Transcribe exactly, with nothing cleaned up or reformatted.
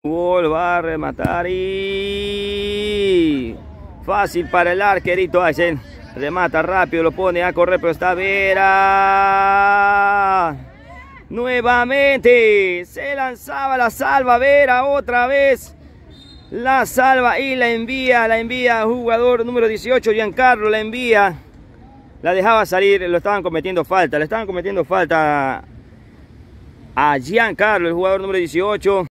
Gol, va a rematar y... fácil para el arquerito Aysen. Remata rápido, lo pone a correr, pero está Vera. Nuevamente se lanzaba la salva Vera otra vez. La salva y la envía, la envía jugador número dieciocho, Giancarlo, la envía. La dejaba salir, lo estaban cometiendo falta, le estaban cometiendo falta a Giancarlo, el jugador número dieciocho.